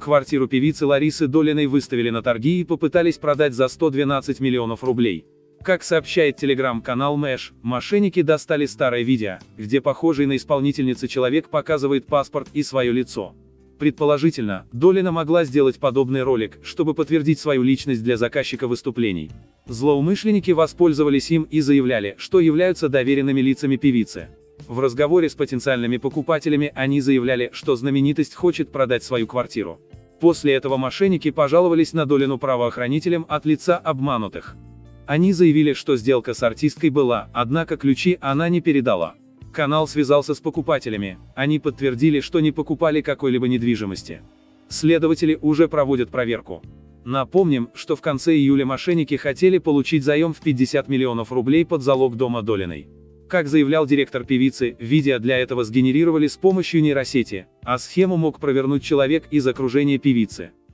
Квартиру певицы Ларисы Долиной выставили на торги и попытались продать за 112 миллионов рублей. Как сообщает телеграм-канал Мэш, мошенники достали старое видео, где похожий на исполнительницу человек показывает паспорт и свое лицо. Предположительно, Долина могла сделать подобный ролик, чтобы подтвердить свою личность для заказчика выступлений. Злоумышленники воспользовались им и заявляли, что являются доверенными лицами певицы. В разговоре с потенциальными покупателями они заявляли, что знаменитость хочет продать свою квартиру. После этого мошенники пожаловались на Долину правоохранителям от лица обманутых. Они заявили, что сделка с артисткой была, однако ключи она не передала. Канал связался с покупателями, они подтвердили, что не покупали какой-либо недвижимости. Следователи уже проводят проверку. Напомним, что в конце июля мошенники хотели получить заем в 50 миллионов рублей под залог дома Долиной. Как заявлял директор певицы, видео для этого сгенерировали с помощью нейросети, а схему мог провернуть человек из окружения певицы.